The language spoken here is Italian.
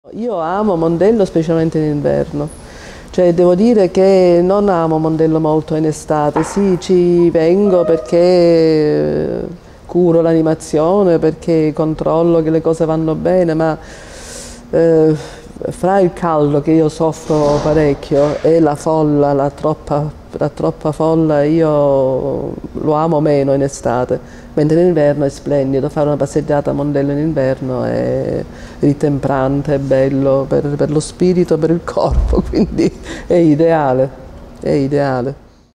Io amo Mondello specialmente in inverno, cioè devo dire che non amo Mondello molto in estate, sì ci vengo perché curo l'animazione, perché controllo che le cose vanno bene, ma eh, fra il caldo che io soffro parecchio e la folla, la troppa folla, io lo amo meno in estate, mentre in inverno è splendido, fare una passeggiata a Mondello in inverno è ritemprante, è bello per lo spirito, per il corpo, quindi è ideale, è ideale.